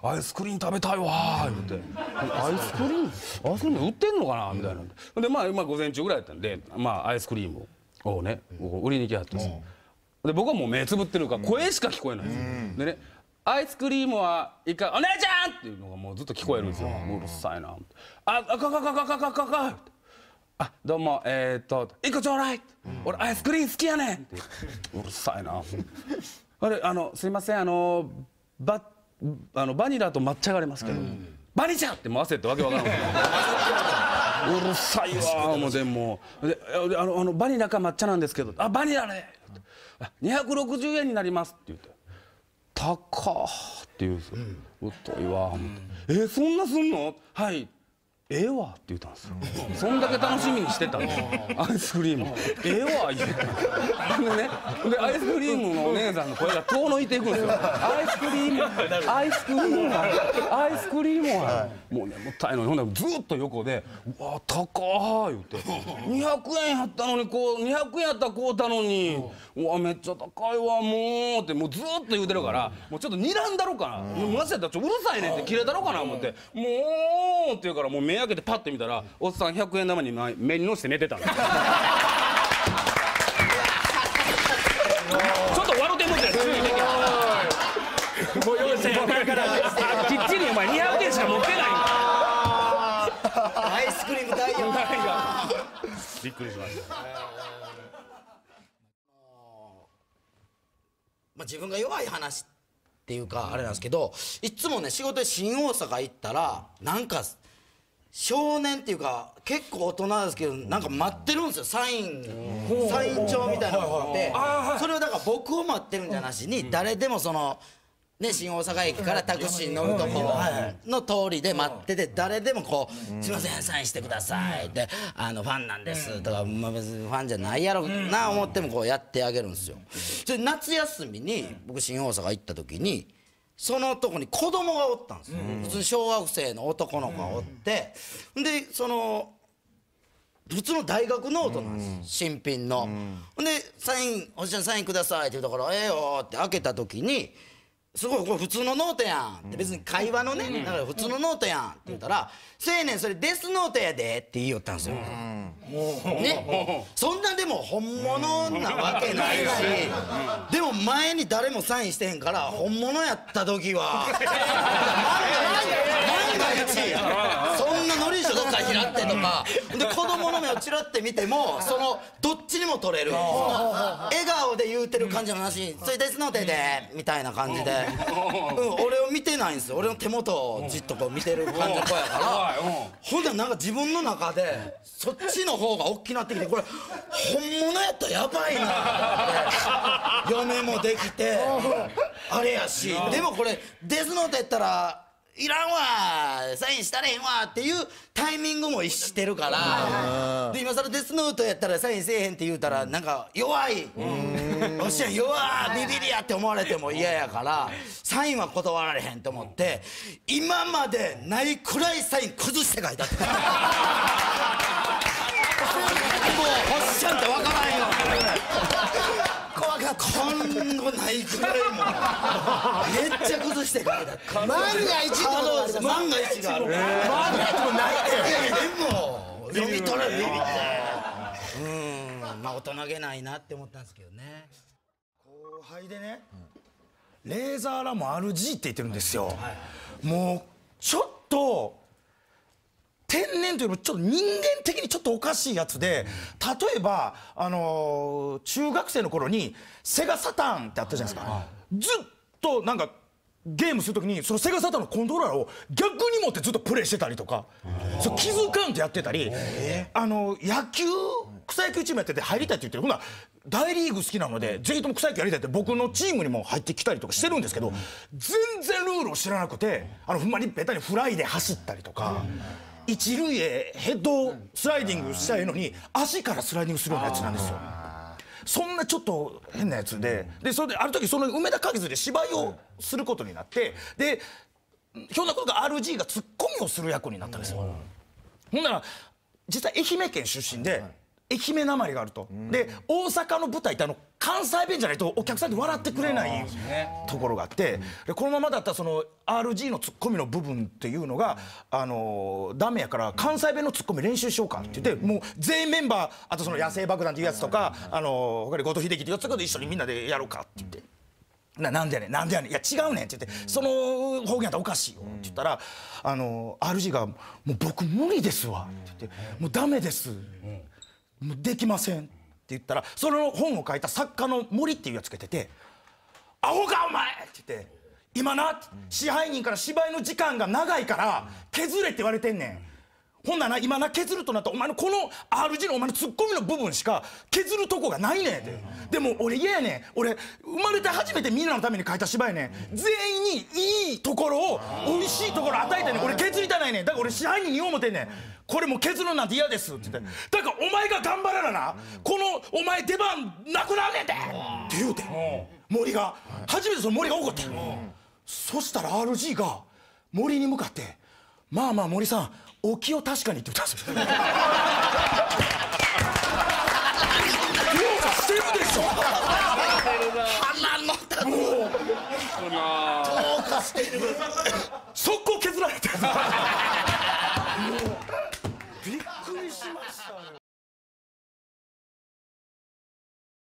Speaker 7: アイスクリーム食べたいわー言ってアイスクリームアイスクリーム売ってんのかなみたいなんででまあまあ午前中ぐらいやったんでまあアイスクリームをね売りに来はったんですよ。で僕はもう目つぶってるから声しか聞こえないんですよ。でねアイスクリームはいかお姉ちゃんっていうのがもうずっと聞こえるんですよ。うるさいな。ああかかかかかかかかあどうもえー、っといっこちょうだい俺アイスクリーム好きやねんってうるさいな。あれあのすいませんあのバあのバニラと抹茶がありますけど、バニチャってもう焦ってわけわからんうるさいわもうでもであのあのバニラか抹茶なんですけどあバニラねにひゃくろくじゅうえんになりますって言って高ーって言うんですよ。うっといわ思ってえー、そんなすんのはいええわって言ったんですよ。そんだけ楽しみにしてたんですよアイスクリームええわ言ってでねでアイスクリームのお姉さんの声が遠のいていくんですよ。アイスクリームアイスクリームアイスクリームはもうねもったいのにほんでずっと横でうわ高ー言ってにひゃくえんやったのにこうにひゃくえんやったら買うたのにうわめっちゃ高いわもうってもうずっと言うてるからもうちょっと睨んだろうかなマジやったらちょっとうるさいねんって切れたろうかな思ってもうって言うからもう目開けてパッて見たらおっさんひゃくえん玉に目にのせて寝てたんですちょっと笑うてもんじゃ注意できないもう用意してだからきっちりお前にひゃくえんしか持ってないんだ
Speaker 2: アイスクリーム大王
Speaker 7: びっくりしました
Speaker 2: まあ自分が弱い話っていうかあれなんですけどいつもね仕事で新大阪行ったらなんか少年っていうか結構大人ですけどなんか待ってるんですよサインサイン帳みたいなのがあってそれをだから僕を待ってるんじゃなしに誰でもそのね新大阪駅からタクシーに乗るとこの通りで待ってて誰でもこう「すいませんサインしてください」って「あのファンなんです」とかまあ別にファンじゃないやろな思ってもこうやってあげるんですよ。それ夏休みに僕新大阪行った時にそのとこに子供がおったんですよ。普通に小学生の男の子がおってでその普通の大学ノートなんです新品の。でサイン「おじちゃんサインください」って言うから「ええよ」って開けた時にすごいこれ普通のノートやんって別に会話のねだから普通のノートやんって言ったら「青年それデスノートやで」って言いよったんですよ。ねそんなでも本物なわけないしでも前に誰もサインしてへんから本物やった時は万が一そんなのりしょどっか拾ってとかで子供の目をチラって見てもそのどっちにも取れる笑顔で言うてる感じの話に「それデスノートやで」みたいな感じで。うん、俺を見てないんですよ俺の手元をじっとこう見てる感じの子やからほんでなんか自分の中でそっちの方が大きなってきてこれ本物やったらやばいなって嫁もできてあれやしでもこれデスノートやったらいらんわサインしたれへんわっていうタイミングも逸してるからで今更デスノートやったらサインせえへんって言うたらなんか弱いおっしゃ弱ビビリやって思われても嫌やからサインは断られへんと思って今までないくらいサイン崩して書いてあったもうおっしゃんって分からんよ今後ないくらいもめっちゃ崩して書いてあった
Speaker 4: 万が一ってことがあります
Speaker 2: 万が一がある万が一もないででも読み取れるビビってうんまあ大人げないなって思ったんですけどね
Speaker 5: 後輩でねレーザーラモン アールジー って言ってるんですよもうちょっと天然というよりもちょっと人間的にちょっとおかしいやつで例えばあのー、中学生の頃にセガサターンってあったじゃないですかずっとなんかゲームするときにそのセガサターンのコントローラーを逆に持ってずっとプレイしてたりとかそ気づかんとやってたりあの野球草野球チームやってて入りたいって言ってるほな大リーグ好きなのでぜひとも草野球やりたいって僕のチームにも入ってきたりとかしてるんですけど全然ルールを知らなくてあのほんまにベタにフライで走ったりとか一塁へヘッドスライディングしたいのに足からスライディングするようなやつなんですよ。そんなちょっと変なやつででそれである時その梅田花月で芝居をすることになってでひょんなことが アールジー がツッコミをする役になったんですよ。ほんなら実は愛媛県出身で愛媛なまりがあると。で大阪の舞台ってあの関西弁じゃないとお客さんって笑ってくれないところがあって、でこのままだったらその アールジー のツッコミの部分っていうのがあのダメやから関西弁のツッコミ練習しようかって言って、もう全員メンバーあとその野生爆弾っていうやつとかあの他に後藤秀樹っていうやつと一緒にみんなでやろうかって言って。な, なんでやねんなんでやねんいや違うねんって言ってその方言やったらおかしいよって言ったらあの アールジー が「もう僕無理ですわ」って言って「もうダメです」もうできませんって言ったらその本を書いた作家の森っていうやつが出て「アホかお前!」って言って「今な支配人から芝居の時間が長いから削れって言われてんねん。ほんなら今な削るとなったらお前のこの アールジー のお前のツッコミの部分しか削るとこがないねん」って。でも俺嫌やねん俺生まれて初めてみんなのために書いた芝居ねん全員にいいところを美味しいところ与えてねん俺削りたないねんだから俺支配人に言おう思てんねんこれもう削るなんて嫌ですって言ってだからお前が頑張らななこのお前出番なくなんねんてって言うて森が初めてその森が怒ってそしたら アールジー が森に向かって「まあまあ森さんお気を確かに」って言ったんですよ。してるでしょ
Speaker 2: 鼻のたもう
Speaker 5: どうかしてる